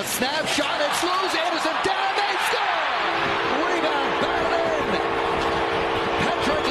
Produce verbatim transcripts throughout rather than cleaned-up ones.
the snap, shot, it's loose, Anderson down, they score! Rebound, batted in! Patrick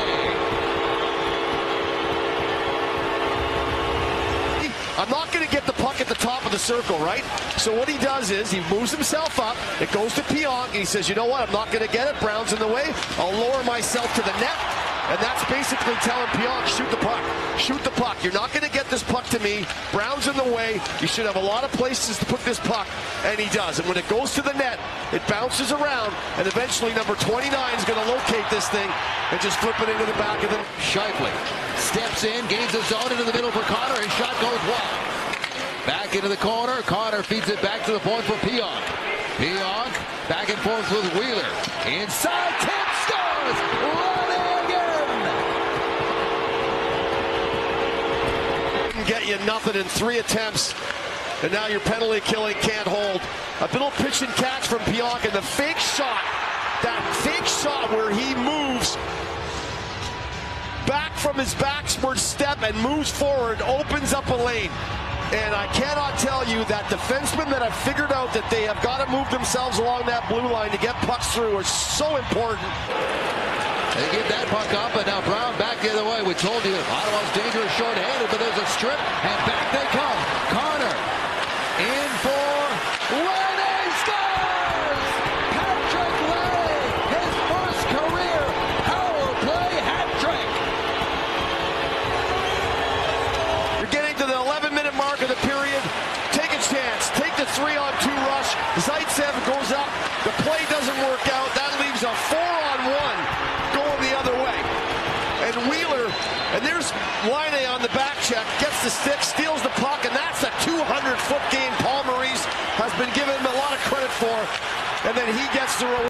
Laine! I'm not going to get the puck at the top of the circle, right? So what he does is he moves himself up, it goes to Pionk, and he says, you know what, I'm not going to get it, Brown's in the way, I'll lower myself to the net. And that's basically telling Pionk, shoot the puck. Shoot the puck. You're not going to get this puck to me. Brown's in the way. You should have a lot of places to put this puck. And he does. And when it goes to the net, it bounces around. And eventually number twenty-nine is going to locate this thing and just flip it into the back of the... Scheifele steps in, gains the zone into the middle for Connor. His shot goes wide. Back into the corner. Connor feeds it back to the point for Pionk. Pionk back and forth with Wheeler. Inside, tip, scores! Get you nothing in three attempts, and now your penalty killing can't hold. A little pitch and catch from Pionk, and the fake shot, that fake shot where he moves back from his backward step and moves forward, opens up a lane. And I cannot tell you that defensemen that have figured out that they have got to move themselves along that blue line to get pucks through are so important. They get that puck up, and now Brown back the other way. We told you Ottawa's dangerous short-handed, but there's a strip, and back they come. Connor in for Laine, scores! Patrick Laine, his first career power play hat trick. You're getting to the eleven-minute mark of the period. Take a chance. Take the three-on-two rush. Zaitsev goes up. The play doesn't work out. That leaves a four-on-one. The other way, and Wheeler, and there's Laine on the back check, gets the stick, steals the puck, and that's a two hundred foot game Paul Maurice has been given a lot of credit for, and then he gets the reward.